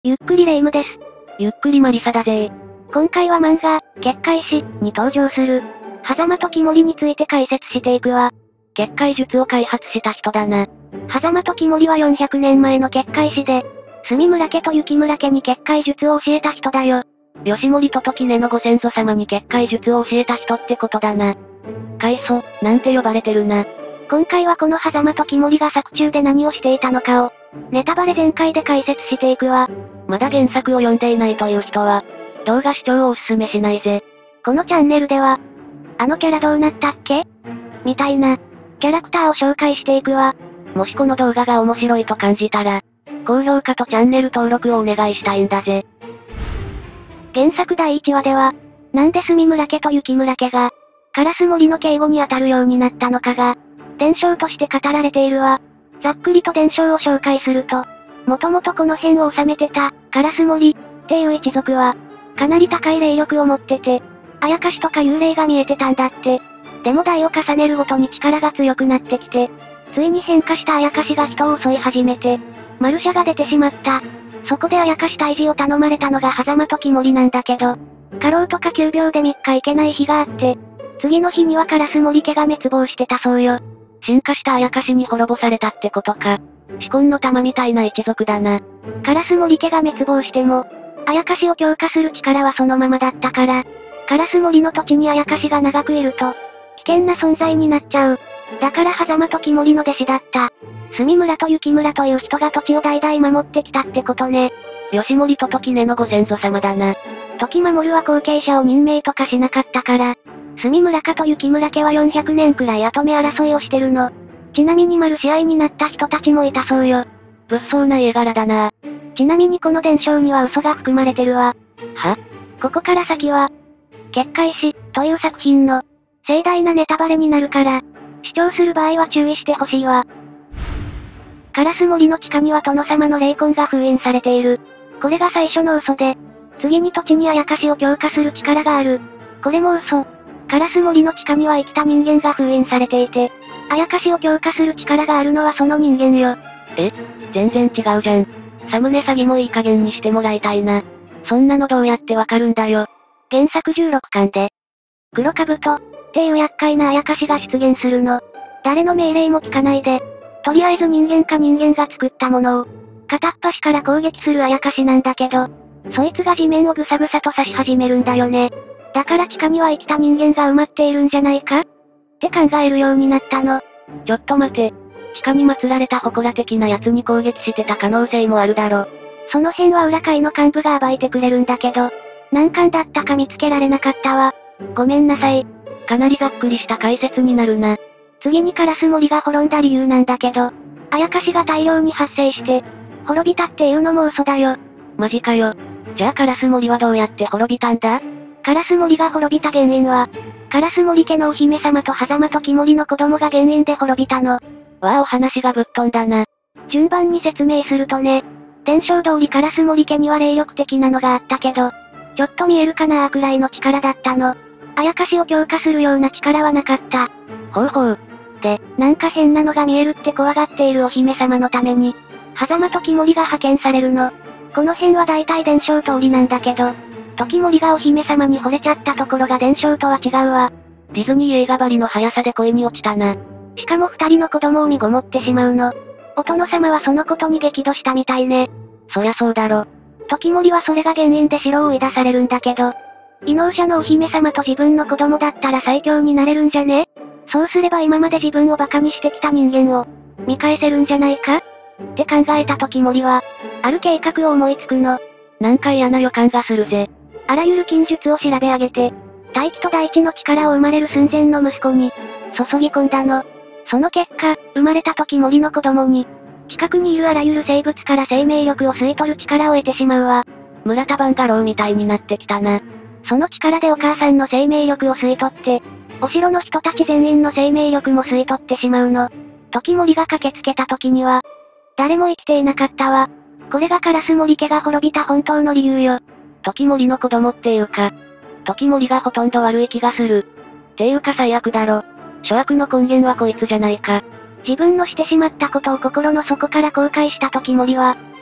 ゆっくりレ夢ムです。 ゆっくりマリサだぜ。 今回は漫画、結界師に登場する、狭間時森について解説していくわ。 結界術を開発した人だな。 狭間時森は400年前の結界師で、住村家と雪村家に結界術を教えた人だよ。 吉森と時根のご先祖様に結界術を教えた人ってことだな。開祖、なんて呼ばれてるな。 今回はこの狭間時森が作中で何をしていたのかを、ネタバレ全開で解説していくわ。 まだ原作を読んでいないという人は、動画視聴をおすすめしないぜ。 このチャンネルでは、あのキャラどうなったっけみたいな、キャラクターを紹介していくわ。 もしこの動画が面白いと感じたら、高評価とチャンネル登録をお願いしたいんだぜ。 原作第1話では、なんで住村家と雪村家が、烏森の警護に当たるようになったのかが、伝承として語られているわ。ざっくりと伝承を紹介すると、もともとこの辺を治めてた、烏森っていう一族は、かなり高い霊力を持ってて、あやかしとか幽霊が見えてたんだって。でも代を重ねるごとに力が強くなってきて、ついに変化したあやかしが人を襲い始めて、マルシャが出てしまった。そこであやかし退治を頼まれたのが狭間時森なんだけど、過労とか急病で3日行けない日があって、次の日には烏森家が滅亡してたそうよ。 進化したあやかしに滅ぼされたってことか。紫紺の玉みたいな一族だな。 烏森家が滅亡しても、あやかしを強化する力はそのままだったから、烏森の土地にあやかしが長くいると、危険な存在になっちゃう。だから狭間時森の弟子だった。住村と雪村という人が土地を代々守ってきたってことね。 吉森と時根のご先祖様だな。 時守は後継者を任命とかしなかったから、住村家と雪村家は400年くらい跡目争いをしてるの。ちなみに丸試合になった人たちもいたそうよ。 物騒な家柄だな。 ちなみにこの伝承には嘘が含まれてるわ。 は？ ここから先は、結界師という作品の盛大なネタバレになるから、視聴する場合は注意してほしいわ。烏森の地下には殿様の霊魂が封印されている。これが最初の嘘で、次に土地にあやかしを強化する力がある。これも嘘。烏森の地下には生きた人間が封印されていて、あやかしを強化する力があるのはその人間よ。 全然違うじゃん。サムネ詐欺もいい加減にしてもらいたいな。そんなのどうやってわかるんだよ。 原作16巻で、黒兜っていう厄介なあやかしが出現するの。誰の命令も聞かないで、とりあえず人間か人間が作ったものを、片っ端から攻撃するあやかしなんだけど、そいつが地面をぐさぐさと刺し始めるんだよね。だから地下には生きた人間が埋まっているんじゃないかって考えるようになったの。 ちょっと待て。地下に祀られた祠的な奴に攻撃してた可能性もあるだろ。 その辺は裏会の幹部が暴いてくれるんだけど、何巻だったか見つけられなかったわ。ごめんなさい。 かなりざっくりした解説になるな。 次に烏森が滅んだ理由なんだけど、あやかしが大量に発生して、滅びたっていうのも嘘だよ。 マジかよ。じゃあ烏森はどうやって滅びたんだ？ 烏森が滅びた原因は、烏森家のお姫様と狭間時森の子供が原因で滅びたの。 わあお話がぶっ飛んだな。 順番に説明するとね、伝承通り烏森家には霊力的なのがあったけど、ちょっと見えるかなーくらいの力だったの。あやかしを強化するような力はなかった。 ほうほう。 で、なんか変なのが見えるって怖がっているお姫様のために、狭間時森が派遣されるの。この辺は大体伝承通りなんだけど、時森がお姫様に惚れちゃったところが伝承とは違うわ。 ディズニー映画ばりの速さで恋に落ちたな。 しかも二人の子供を身ごもってしまうの。お殿様はそのことに激怒したみたいね。 そりゃそうだろ。 時森はそれが原因で城を追い出されるんだけど、異能者のお姫様と自分の子供だったら最強になれるんじゃね？そうすれば今まで自分を馬鹿にしてきた人間を、見返せるんじゃないかって考えた時森は、ある計画を思いつくの。 なんか嫌な予感がするぜ。 あらゆる禁術を調べ上げて、大気と大地の力を生まれる寸前の息子に、注ぎ込んだの。その結果、生まれた時森の子供に、近くにいるあらゆる生物から生命力を吸い取る力を得てしまうわ。 村田バンガローみたいになってきたな。 その力でお母さんの生命力を吸い取って、お城の人たち全員の生命力も吸い取ってしまうの。時森が駆けつけた時には、誰も生きていなかったわ。これが烏森家が滅びた本当の理由よ。 時森の子供っていうか、時森がほとんど悪い気がする。っていうか最悪だろ。諸悪の根源はこいつじゃないか。 自分のしてしまったことを心の底から後悔した時森は、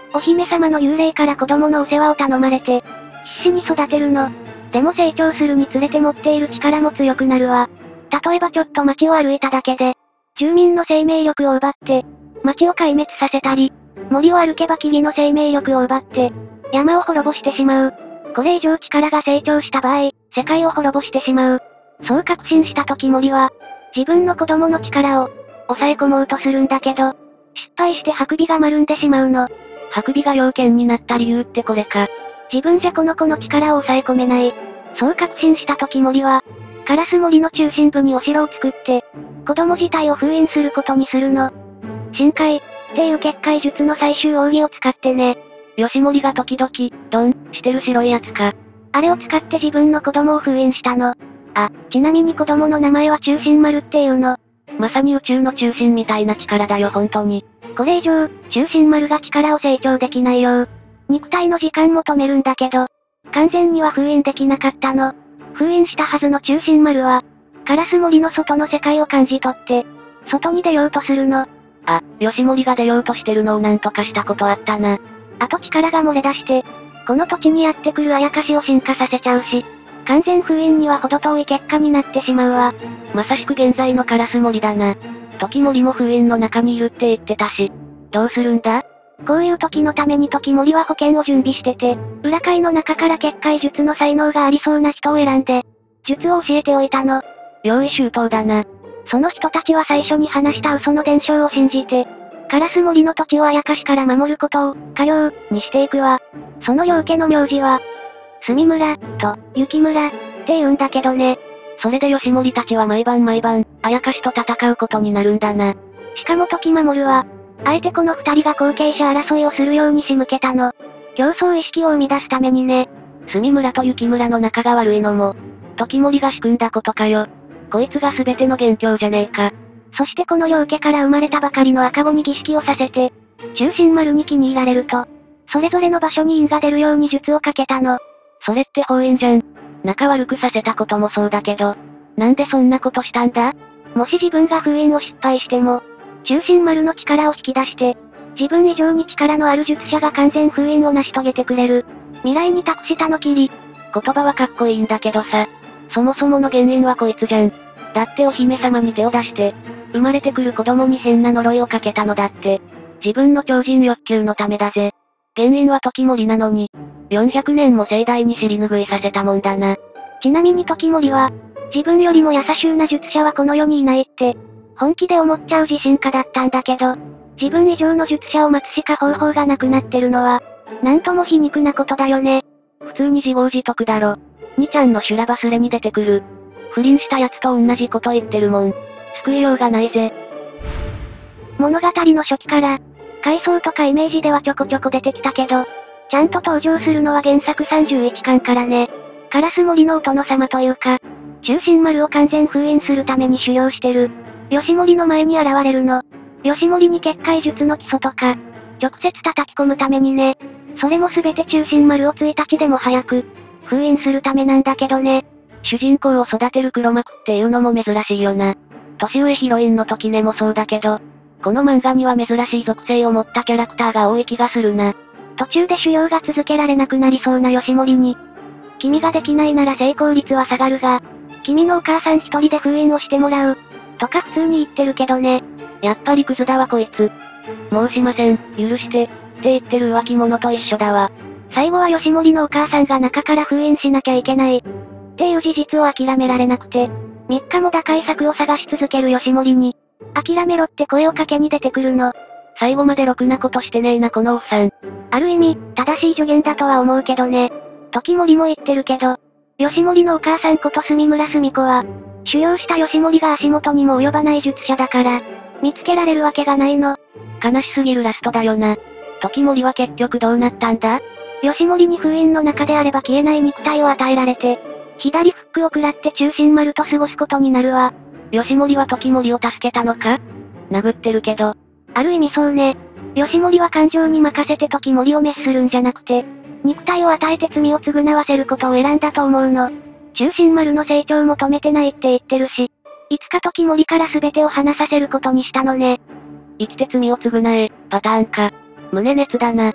お姫様の幽霊から子供のお世話を頼まれて、必死に育てるの。でも成長するにつれて持っている力も強くなるわ。例えばちょっと街を歩いただけで、住民の生命力を奪って、街を壊滅させたり、森を歩けば木々の生命力を奪って、山を滅ぼしてしまう。これ以上力が成長した場合、世界を滅ぼしてしまう。そう確信した時森は、自分の子供の力を、抑え込もうとするんだけど、失敗してハクビが丸んでしまうの。 ハクビが猟犬になった理由ってこれか。 自分じゃこの子の力を抑え込めない。そう確信した時森は、カラス森の中心部にお城を作って、子供自体を封印することにするの。深海、っていう結界術の最終奥義を使ってね。 吉森が時々、ドン、してる白いやつか。 あれを使って自分の子供を封印したの。あ、ちなみに子供の名前は中心丸っていうの。 まさに宇宙の中心みたいな力だよ本当に。 これ以上、中心丸が力を成長できないよう。肉体の時間も止めるんだけど、完全には封印できなかったの。封印したはずの中心丸は、カラス森の外の世界を感じ取って、外に出ようとするの。 あ、吉森が出ようとしてるのをなんとかしたことあったな。 あと力が漏れ出して、この土地にやってくるあやかしを進化させちゃうし、完全封印には程遠い結果になってしまうわ。 まさしく現在のカラス森だな。時森も封印の中にいるって言ってたし。どうするんだ？ こういう時のために時森は保険を準備してて、裏会の中から結界術の才能がありそうな人を選んで、術を教えておいたの。 用意周到だな。 その人たちは最初に話した嘘の伝承を信じて、カラス森の土地をあやかしから守ることを、家領、にしていくわ。その領家の名字は、墨村、と、雪村、って言うんだけどね。 それで吉森たちは毎晩、あやかしと戦うことになるんだな。 しかも時守は、あえてこの二人が後継者争いをするように仕向けたの。競争意識を生み出すためにね。 墨村と雪村の仲が悪いのも、時森が仕組んだことかよ。こいつが全ての元凶じゃねえか。 そしてこの領家から生まれたばかりの赤子に儀式をさせて、中心丸に気に入られると、それぞれの場所に印が出るように術をかけたの。 それって封印じゃん。仲悪くさせたこともそうだけど、なんでそんなことしたんだ？ もし自分が封印を失敗しても、中心丸の力を引き出して、自分以上に力のある術者が完全封印を成し遂げてくれる。未来に託したのきり。 言葉はかっこいいんだけどさ。そもそもの原因はこいつじゃん。だってお姫様に手を出して、生まれてくる子供に変な呪いをかけたのだって。自分の超人欲求のためだぜ。原因は時森なのに、400年も盛大に尻拭いさせたもんだな。 ちなみに時森は、自分よりも優秀な術者はこの世にいないって、本気で思っちゃう自信家だったんだけど、自分以上の術者を待つしか方法がなくなってるのは、なんとも皮肉なことだよね。 普通に自業自得だろ。2ちゃんの修羅バスレに出てくる。不倫した奴と同じこと言ってるもん。救いようがないぜ。 物語の初期から、回想とかイメージではちょこちょこ出てきたけど、ちゃんと登場するのは原作31巻からね。カラス森のお殿様というか、中心丸を完全封印するために修行してる。吉森の前に現れるの。吉森に結界術の基礎とか、直接叩き込むためにね。それもすべて中心丸を1日でも早く、封印するためなんだけどね。 主人公を育てる黒幕っていうのも珍しいよな。年上ヒロインの時ねもそうだけど、この漫画には珍しい属性を持ったキャラクターが多い気がするな。 途中で修行が続けられなくなりそうな吉森に、君ができないなら成功率は下がるが、君のお母さん一人で封印をしてもらう。とか普通に言ってるけどね。 やっぱりクズだわこいつ。もうしません、許して、って言ってる浮気者と一緒だわ。 最後は吉森のお母さんが中から封印しなきゃいけない。っていう事実を諦められなくて、3日も打開策を探し続ける吉森に、諦めろって声をかけに出てくるの。 最後までろくなことしてねえなこのおっさん。 ある意味、正しい助言だとは思うけどね。時森も言ってるけど、吉森のお母さんこと住村澄子は、修行した吉森が足元にも及ばない術者だから、見つけられるわけがないの。 悲しすぎるラストだよな。時森は結局どうなったんだ？ 吉森に封印の中であれば消えない肉体を与えられて、左フックを食らって中心丸と過ごすことになるわ。 吉森は時森を助けたのか？殴ってるけど。 ある意味そうね。吉森は感情に任せて時森を滅するんじゃなくて、肉体を与えて罪を償わせることを選んだと思うの。中心丸の成長も止めてないって言ってるし、いつか時森から全てを話させることにしたのね。 生きて罪を償え、パターンか。胸熱だな。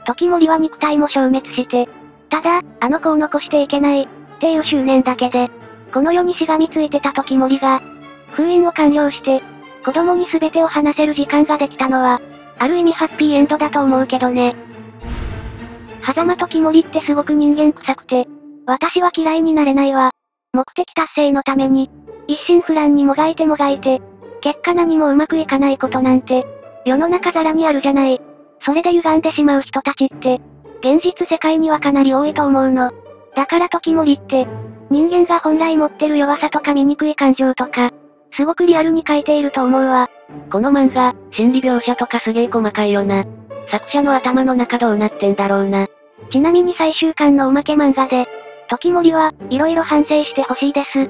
時森は肉体も消滅して、ただ、あの子を残していけない、っていう執念だけで、この世にしがみついてた時森が、封印を完了して、子供に全てを話せる時間ができたのは、ある意味ハッピーエンドだと思うけどね。狭間時森ってすごく人間臭くて、私は嫌いになれないわ。目的達成のために、一心不乱にもがいて、結果何もうまくいかないことなんて、世の中ざらにあるじゃない。それで歪んでしまう人たちって、現実世界にはかなり多いと思うの。だから時森って、人間が本来持ってる弱さとか醜い感情とか、すごくリアルに描いていると思うわ。 この漫画、心理描写とかすげえ細かいよな。作者の頭の中どうなってんだろうな。 ちなみに最終巻のおまけ漫画で、時森は、色々反省してほしいです。って、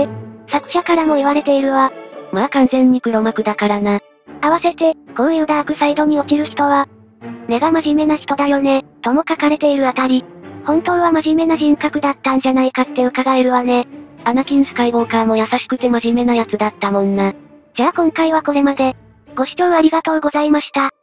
作者からも言われているわ。 まあ完全に黒幕だからな。 合わせて、こういうダークサイドに落ちる人は、根が真面目な人だよね、とも書かれているあたり、本当は真面目な人格だったんじゃないかって伺えるわね。 アナキン・スカイウォーカーも優しくて真面目なやつだったもんな。 じゃあ今回はこれまで。ご視聴ありがとうございました。